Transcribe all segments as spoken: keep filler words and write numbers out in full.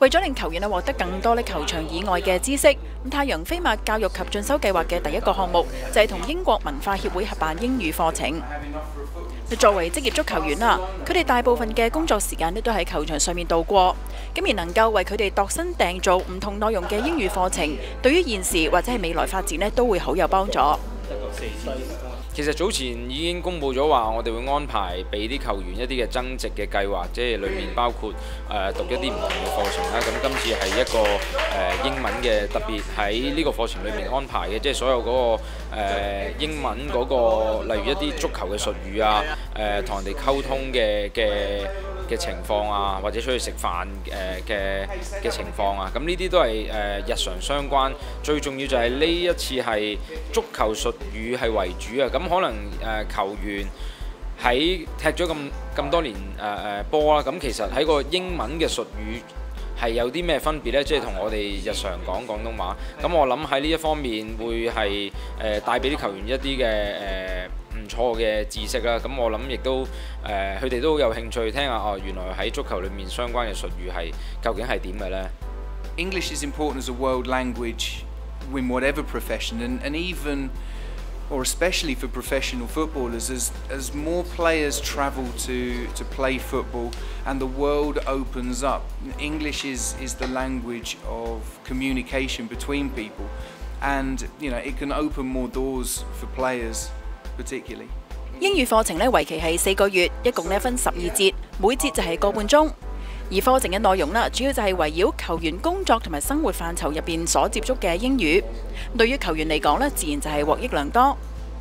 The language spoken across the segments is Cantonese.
為咗令球員啊獲得更多咧球場以外嘅知識，咁太陽飛馬教育及進修計劃嘅第一個項目就係同英國文化協會合辦英語課程。作為職業足球員啦，佢哋大部分嘅工作時間咧都喺球場上面度過，咁而能夠為佢哋度身訂造唔同內容嘅英語課程，對於現時或者係未來發展咧都會好有幫助。 其實早前已經公布咗話，我哋會安排俾啲球員一啲嘅增值嘅計劃，即係裏面包括誒、呃、讀一啲唔同嘅課程啦。咁今次係一個誒、呃、英文嘅，特別喺呢個課程裏面安排嘅，即係所有嗰、那個、呃、英文嗰、那個，例如一啲足球嘅術語啊，誒同人哋溝通嘅嘅嘅情況啊，或者出去食飯誒嘅嘅情況啊，咁呢啲都係誒、呃、日常相關。最重要就係呢一次係足球術語係為主啊，咁可能誒、呃、球員喺踢咗咁咁多年誒誒波啦，咁、呃、其實喺個英文嘅術語係有啲咩分別呢？即係同我哋日常講廣東話，咁我諗喺呢一方面會係誒帶俾啲球員一啲嘅誒。呃唔錯嘅知識啦，咁我諗亦都誒，佢哋都有興趣聽下哦，原來喺足球裏面相關嘅術語係究竟係點嘅呢？ English is important as a world language in whatever profession, and, and even or especially for professional footballers, as as more players travel to to play football and the world opens up, English is is the language of communication between people, and you know it can open more doors for players. 英語課程咧為期係四個月，一共咧分十二節，每節就係個半鐘。而課程嘅內容啦，主要就係圍繞球員工作同埋生活範疇入邊所接觸嘅英語。對於球員嚟講咧，自然就係獲益良多。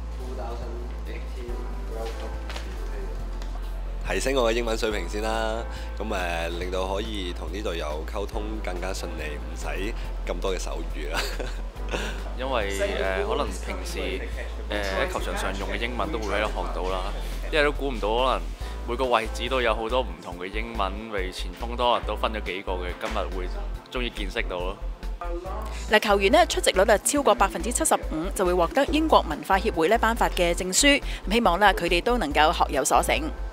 提升我嘅英文水平先啦，咁誒令到可以同啲隊友溝通更加順利，唔使咁多嘅手語啦。 因為誒、呃、可能平時誒喺、呃、球場上用嘅英文都會喺度學到啦，因為都估唔到可能每個位置都有好多唔同嘅英文，例如前鋒多人都分咗幾個嘅，今日會終於見識到咯。 嗱，球員咧出席率啊超過百分之七十五，就會獲得英國文化協會咧頒發嘅證書，希望啦佢哋都能夠學有所成。